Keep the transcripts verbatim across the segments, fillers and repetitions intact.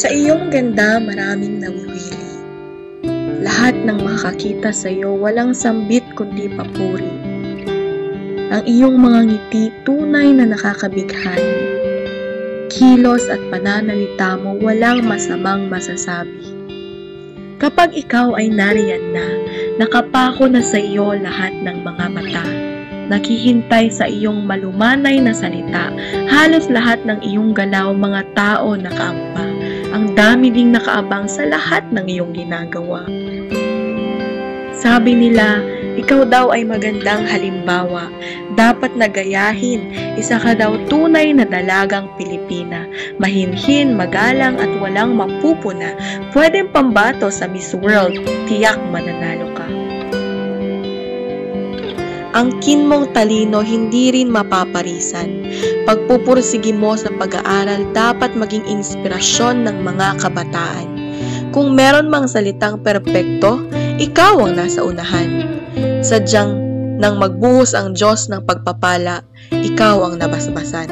Sa iyong ganda maraming nawiwili. Lahat ng makakakita sa iyo walang sambit kundi papuri. Ang iyong mga ngiti tunay na nakakabighani. Kilos at pananalita mo walang masamang masasabi. Kapag ikaw ay nariyan na, nakapako na sa iyo lahat ng mga mata. Nakihintay sa iyong malumanay na salita. Halos lahat ng iyong galaw mga tao nakaamba. Ang dami ding nakaabang sa lahat ng iyong ginagawa. Sabi nila, ikaw daw ay magandang halimbawa. Dapat nagayahin, isa ka daw tunay na dalagang Pilipina. Mahinhin, magalang at walang mapupuna. Pwedeng pambato sa Miss World, tiyak mananalo ka. Ang kin mong talino hindi rin mapaparisan. Pagpupursige mo sa pag-aaral dapat maging inspirasyon ng mga kabataan. Kung meron mang salitang perpekto, ikaw ang nasa unahan. Sadyang nang magbuhos ang Diyos ng pagpapala, ikaw ang nabasbasan.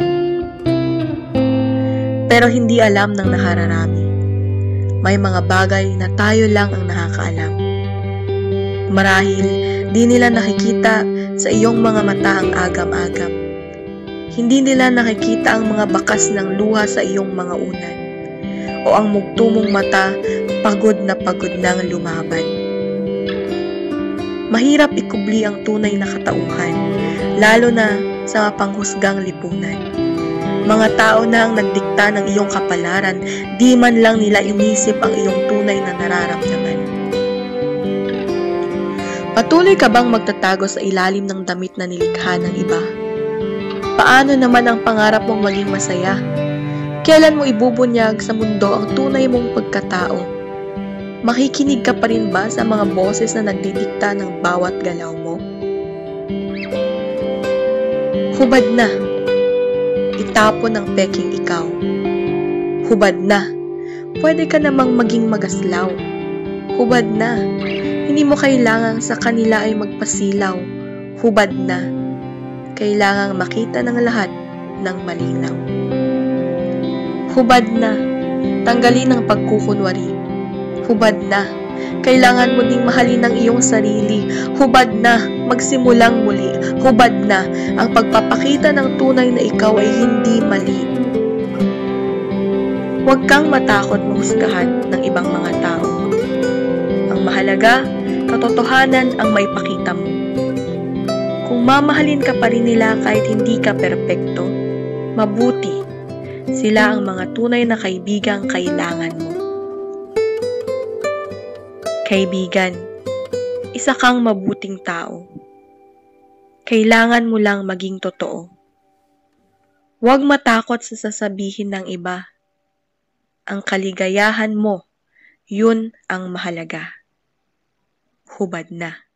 Pero hindi alam ng nakararami. May mga bagay na tayo lang ang nakakaalam. Marahil di nila nakikita sa iyong mga mata ang agam-agam. Hindi nila nakikita ang mga bakas ng luha sa iyong mga unan. O ang mugtumong mata, pagod na pagod nang lumaban. Mahirap ikubli ang tunay na katauhan, lalo na sa mapanghusgang lipunan. Mga tao na ang nagdikta ng iyong kapalaran, di man lang nila inisip ang iyong tunay na nararamdaman. Patuloy ka bang magtatago sa ilalim ng damit na nilikha ng iba? Paano naman ang pangarap mong maging masaya? Kailan mo ibubunyag sa mundo ang tunay mong pagkatao? Makikinig ka pa rin ba sa mga boses na nagdidikta ng bawat galaw mo? Hubad na. Itapon ang peking ikaw. Hubad na. Pwede ka namang maging magaslaw. Hubad na. Hindi mo kailangang sa kanila ay magpasilaw. Hubad na. Kailangang makita ng lahat ng malinaw. Hubad na. Tanggalin ang pagkukunwari. Hubad na. Kailangan mo ding mahalin ang iyong sarili. Hubad na. Magsimulang muli. Hubad na. Ang pagpapakita ng tunay na ikaw ay hindi mali. Huwag kang matakot mahusgahan ng ibang mga tao. Ang mahalaga, katotohanan ang maipakita mo. Kung mamahalin ka pa rin nila kahit hindi ka perpekto, mabuti. Sila ang mga tunay na kaibigang kailangan mo. Kaibigan, isa kang mabuting tao. Kailangan mo lang maging totoo. Huwag matakot sa sasabihin ng iba. Ang kaligayahan mo, yun ang mahalaga. Hubad na.